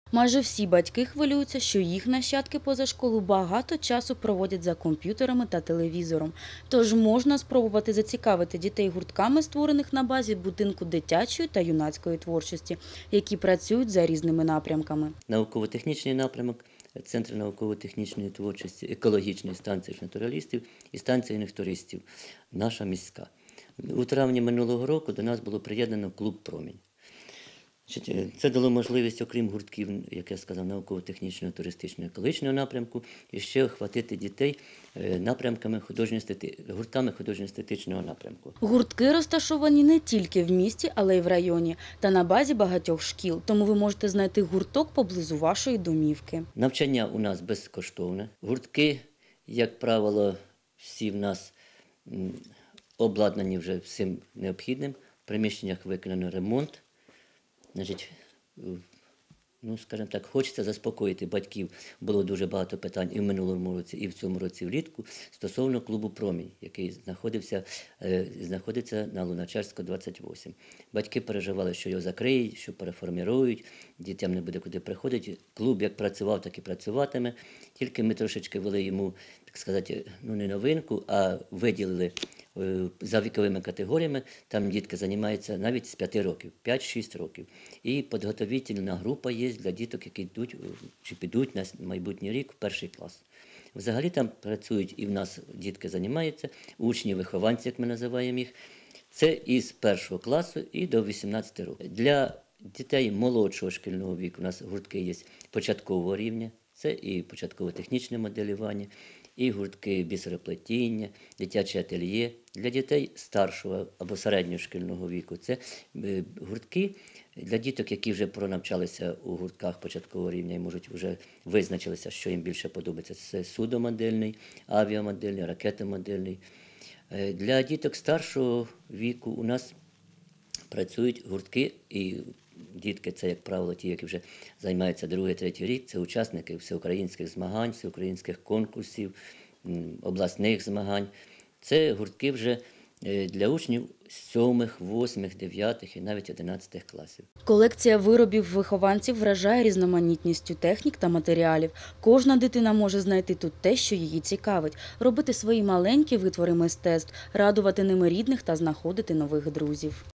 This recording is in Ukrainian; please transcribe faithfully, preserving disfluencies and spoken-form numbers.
Майже всі батьки хвилюються, що їх нащадки поза школу багато часу проводять за комп'ютерами та телевізором. Тож можна спробувати зацікавити дітей гуртками, створених на базі будинку дитячої та юнацької творчості, які працюють за різними напрямками. Науково-технічний напрямок, Центр науково-технічної творчості, екологічної станції натуралістів і станція юних туристів, наша міська. У травні минулого року до нас було приєднано клуб «Промінь». Це дало можливість, окрім гуртків, як я сказав, науково-технічного, туристичного, екологічного напрямку, і ще охватити дітей напрямками гуртами художньо-естетичного напрямку. Гуртки розташовані не тільки в місті, але й в районі та на базі багатьох шкіл, тому ви можете знайти гурток поблизу вашої домівки. Навчання у нас безкоштовне. Гуртки, як правило, всі в нас обладнані вже всім необхідним. В приміщеннях виконано ремонт. Значить, ну, скажімо так, хочеться заспокоїти батьків. Було дуже багато питань і в минулому році, і в цьому році влітку стосовно клубу «Промінь», який знаходився, знаходиться на Луначарського, двадцять вісім. Батьки переживали, що його закриють, що переформірують, дітям не буде куди приходити. Клуб як працював, так і працюватиме. Тільки ми трошечки вели йому, так сказати, ну не новинку, а виділили за віковими категоріями, там дітки займаються навіть з п'яти років, п'ять-шість років. І підготовительна група є для діток, які йдуть чи підуть на майбутній рік в перший клас. Взагалі там працюють і в нас дітки займаються, учні-вихованці, як ми називаємо їх. Це із першого класу і до вісімнадцяти років. Для дітей молодшого шкільного віку у нас гуртки є початкового рівня, це і початково-технічне моделювання, і гуртки бісероплетіння, дитяче ательє. Для дітей старшого або середнього шкільного віку це гуртки для діток, які вже пронавчалися у гуртках початкового рівня і можуть вже визначилися, що їм більше подобається. Це судомодельний, авіамодельний, ракетомодельний. Для діток старшого віку у нас працюють гуртки, і дітки, це, як правило, ті, які вже займаються другий-третій рік, це учасники всеукраїнських змагань, всеукраїнських конкурсів, обласних змагань. Це гуртки вже для учнів сьомих, восьмих, дев'ятих і навіть одинадцятих класів. Колекція виробів вихованців вражає різноманітністю технік та матеріалів. Кожна дитина може знайти тут те, що її цікавить, робити свої маленькі витвори мистецтв, радувати ними рідних та знаходити нових друзів.